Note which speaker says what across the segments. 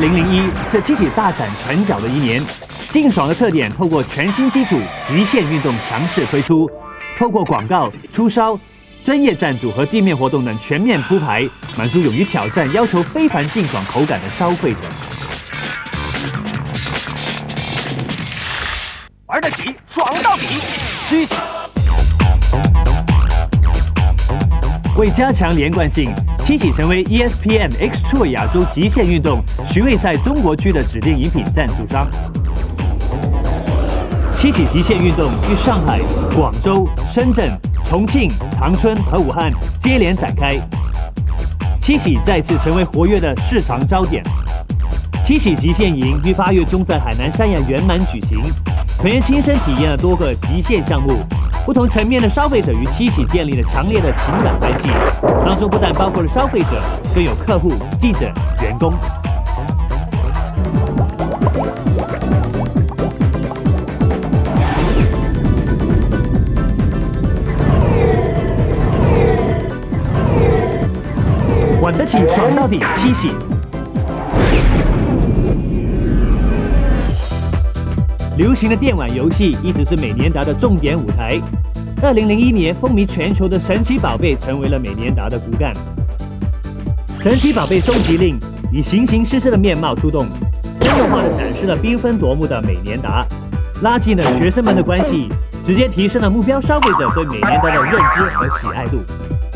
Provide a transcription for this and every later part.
Speaker 1: 2001是七喜大展拳脚的一年，劲爽的特点透过全新基础极限运动强势推出，透过广告、出烧、专业赞助和地面活动等全面铺排，满足勇于挑战、要求非凡劲爽口感的消费者。玩得起，爽到底，七喜。为加强连贯性，七喜成为 ESPN X Tour 亚洲极限运动巡回赛中国区的指定饮品赞助商。七喜极限运动于上海、广州、深圳、重庆、长春和武汉接连展开，七喜再次成为活跃的市场焦点。七喜极限营于8月中在海南三亚圆满举行，团员亲身体验了多个极限项目。不同层面的消费者与七喜建立了强烈的情感关系，当中不但包括了消费者，更有客户、记者、员工。玩得起，爽到底，七喜。流行的电玩游戏一直是美年达的重点舞台。2001年风靡全球的神奇宝贝成为了美年达的骨干。神奇宝贝收集令以形形色色的面貌出动，生动化的展示了缤纷夺目的美年达，拉近了学生们的关系，直接提升了目标消费者对美年达的认知和喜爱度。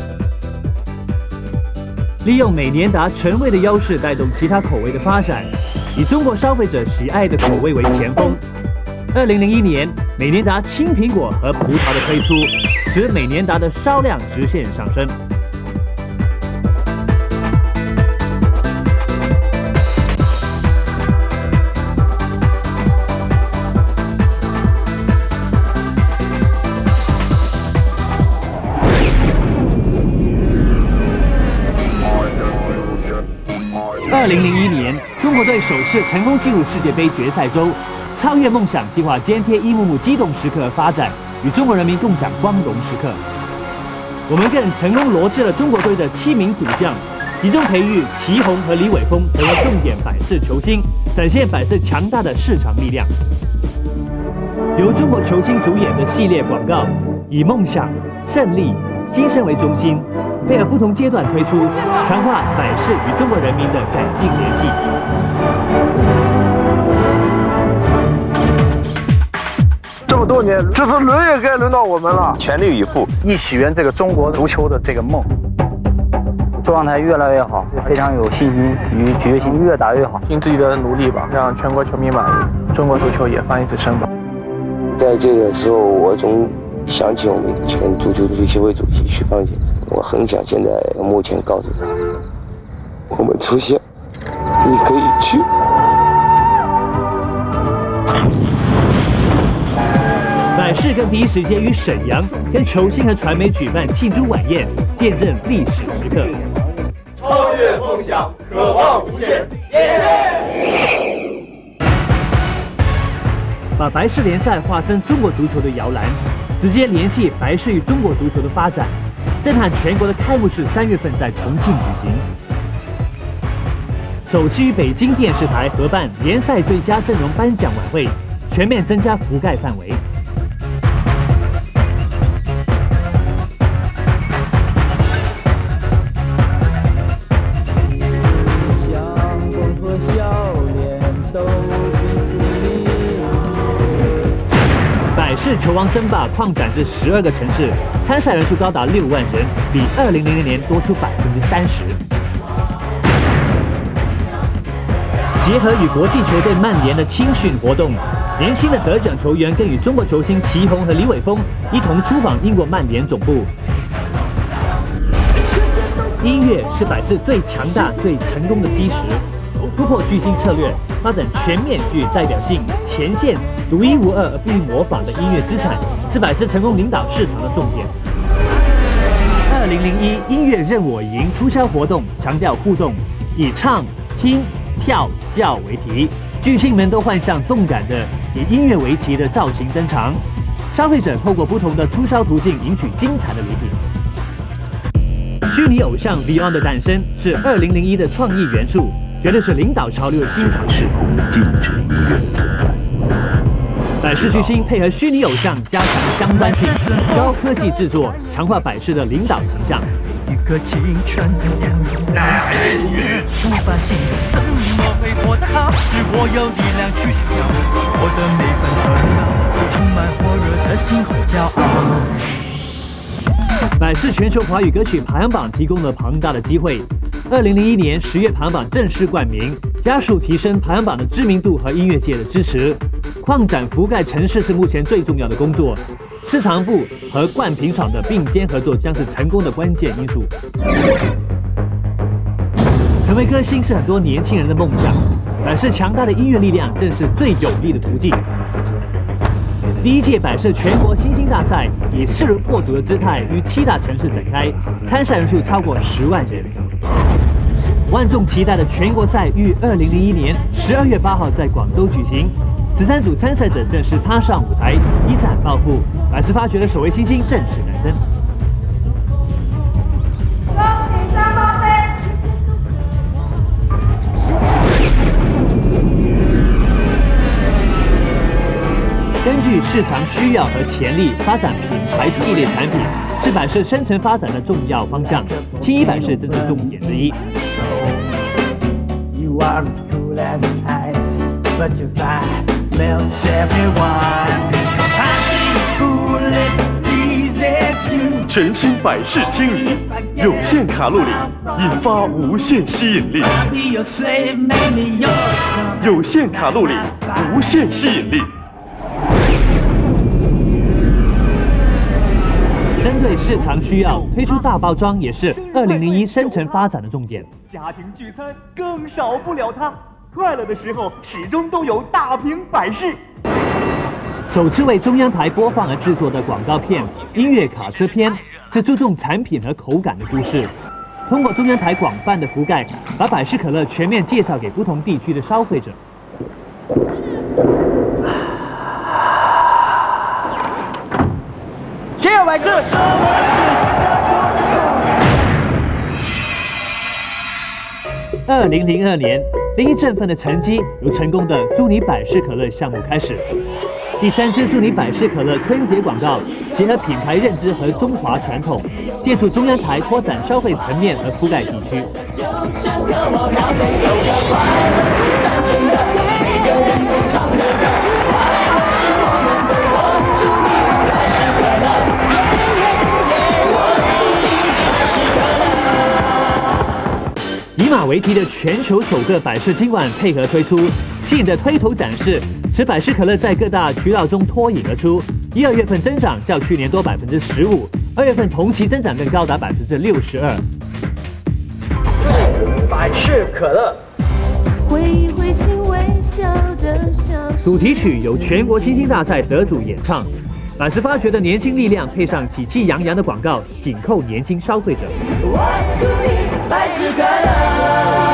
Speaker 1: 利用美年达纯味的优势带动其他口味的发展，以中国消费者喜爱的口味为前锋。2001年，美年达青苹果和葡萄的推出，使美年达的销量直线上升。2001年，中国队首次成功进入世界杯决赛周。超越梦想计划肩贴一幕幕激动时刻发展，与中国人民共享光荣时刻。我们更成功罗致了中国队的7名主将，集中培育祁宏和李玮峰成为重点百事球星，展现百事强大的市场力量。由中国球星主演的系列广告，以梦想、胜利、新生为中心，配合不同阶段推出，强化百事与中国人民的感性联系。
Speaker 2: 这么多年，这次轮也该轮到我们了，
Speaker 3: 全力以赴，
Speaker 4: 一起圆这个中国足球的这个梦。状态越来越好，非常有信心与决心，越打越好。
Speaker 5: 尽自己的努力吧，让全国球迷满意，中国足球也翻一次身吧。
Speaker 6: 在这个时候，我总想起我们前足球协会主席徐芳先生，我很想现在目前告诉他，我们出现，你可以去。
Speaker 1: 百事更第一时间于沈阳跟球星和传媒举办庆祝晚宴，见证历史时刻。
Speaker 7: 超越梦想，渴望无限，
Speaker 1: 把百事联赛化身中国足球的摇篮，直接联系百事与中国足球的发展，震撼全国的开幕式3月份在重庆举行。首期与北京电视台合办联赛最佳阵容颁奖晚会，全面增加覆盖范围。百事球王争霸扩展至12个城市，参赛人数高达6万人，比2000年多出30%。结合与国际球队曼联的青训活动，年轻的得奖球员更与中国球星祁宏和李玮峰一同出访英国曼联总部。音乐是百事最强大、最成功的基石，突破巨星策略，发展全面具代表性、前线独一无二而不易模仿的音乐资产，是百事成功领导市场的重点。2001音乐任我赢促销活动强调互动，以唱、听、跳、叫为题，巨星们都换上动感的以音乐为题的造型登场，消费者透过不同的促销途径赢取精彩的礼品。虚拟偶像 Beyond 的诞生是2001的创意元素， 绝对是领导潮流的新尝试。
Speaker 3: 禁止音乐的存在。
Speaker 1: 百事巨星配合虚拟偶像，加强相关性，高科技制作，强化百事的领导形象。
Speaker 8: 一个青春岁月无法形容，怎么会活得好？是我有力量去炫耀，我的每分烦恼，充满火热的心和骄傲。
Speaker 1: 百事全球华语歌曲排行榜提供了庞大的机会。2001年10月排行榜正式冠名，加速提升排行榜的知名度和音乐界的支持。扩展覆盖城市是目前最重要的工作，市场部和冠评厂的并肩合作将是成功的关键因素。成为歌星是很多年轻人的梦想，百事强大的音乐力量正是最有力的途径。第1届百事全国新星大赛以势如破竹的姿态于7大城市展开，参赛人数超过10万人。万众期待的全国赛于2001年12月8号在广州举行。13组参赛者正式踏上舞台，一战抱负。百事发掘的首位新星正式诞生。根据市场需要和潜力发展品牌系列产品，是百事深层发展的重要方向。青衣百事正是重点之一。
Speaker 3: 全新百事青怡，有限卡路里，引发无限吸引力。有限卡路里，无限吸引力。
Speaker 1: 针对市场需要，推出大包装也是2001深层发展的重点。
Speaker 9: 家庭聚餐更少不了它。快乐的时候，始终都有大瓶百事。
Speaker 1: 首次为中央台播放而制作的广告片《音乐卡车篇》，是注重产品和口感的故事。通过中央台广泛的覆盖，把百事可乐全面介绍给不同地区的消费者。
Speaker 9: 谁有百事
Speaker 1: ？2002年，另一振奋的成绩由成功的“祝你百事可乐”项目开始。第3支“祝你百事可乐”春节广告，结合品牌认知和中华传统，借助中央台拓展消费层面和覆盖地区。以马为题的全球首个百事今晚配合推出，吸引着推头展示，使百事可乐在各大渠道中脱颖而出。1、2月份增长较去年多15%，2月份同期增长更高达62%。
Speaker 9: 百事可乐。
Speaker 1: 主题曲由全国新星大赛得主演唱，百事发掘的年轻力量，配上喜气洋洋的广告，紧扣年轻消费者。
Speaker 7: 我祝你百事可乐。